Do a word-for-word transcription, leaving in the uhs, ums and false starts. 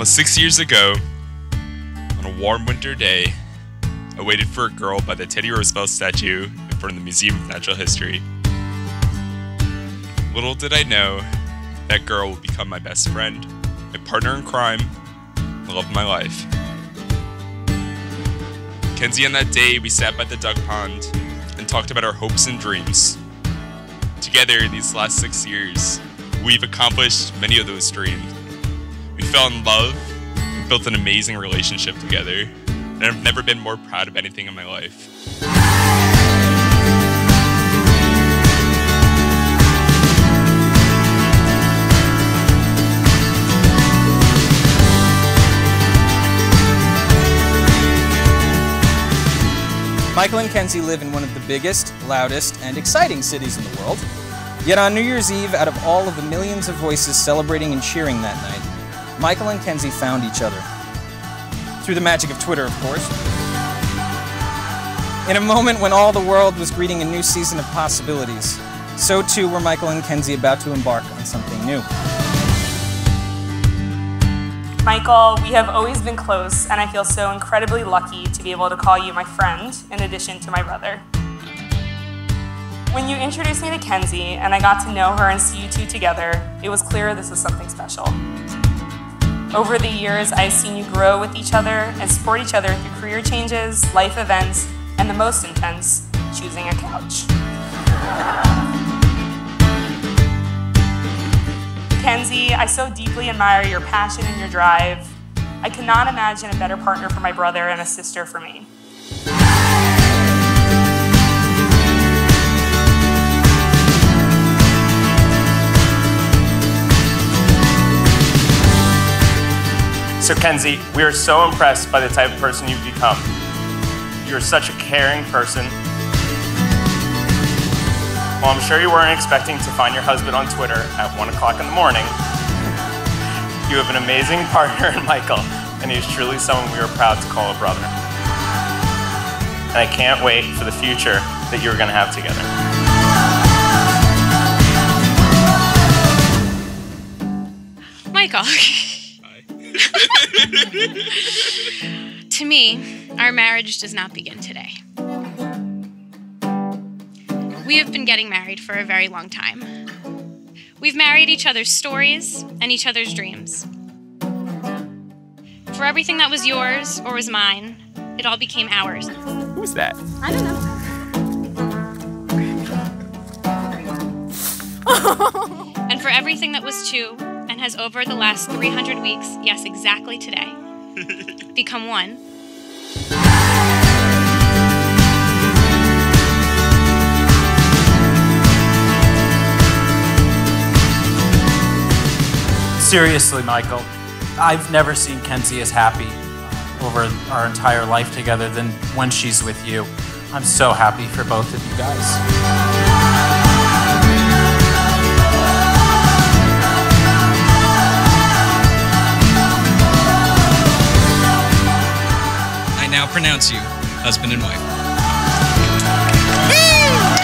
Almost six years ago, on a warm winter day, I waited for a girl by the Teddy Roosevelt statue in front of the Museum of Natural History. Little did I know, that girl would become my best friend, my partner in crime, the love of my life. Kenzi and that day, we sat by the duck pond and talked about our hopes and dreams. Together, these last six years, we've accomplished many of those dreams. We fell in love, and built an amazing relationship together, and I've never been more proud of anything in my life. Michael and Kenzi live in one of the biggest, loudest, and exciting cities in the world. Yet on New Year's Eve, out of all of the millions of voices celebrating and cheering that night, Michael and Kenzi found each other. Through the magic of Twitter, of course. In a moment when all the world was greeting a new season of possibilities, so too were Michael and Kenzi about to embark on something new. Michael, we have always been close, and I feel so incredibly lucky to be able to call you my friend, in addition to my brother. When you introduced me to Kenzi, and I got to know her and see you two together, it was clear this was something special. Over the years, I have seen you grow with each other and support each other through career changes, life events, and the most intense, choosing a couch. Kenzi, I so deeply admire your passion and your drive. I cannot imagine a better partner for my brother and a sister for me. So Kenzi, we are so impressed by the type of person you've become. You're such a caring person. Well, I'm sure you weren't expecting to find your husband on Twitter at one o'clock in the morning. You have an amazing partner in Michael, and he is truly someone we are proud to call a brother. And I can't wait for the future that you're going to have together. Michael. To me, our marriage does not begin today. We have been getting married for a very long time. We've married each other's stories and each other's dreams. For everything that was yours or was mine, it all became ours. Who's that? I don't know. And for everything that was two and has over the last three hundred weeks, yes, exactly today, become one. Seriously, Michael, I've never seen Kenzi as happy over our entire life together than when she's with you. I'm so happy for both of you guys. I now pronounce you husband and wife.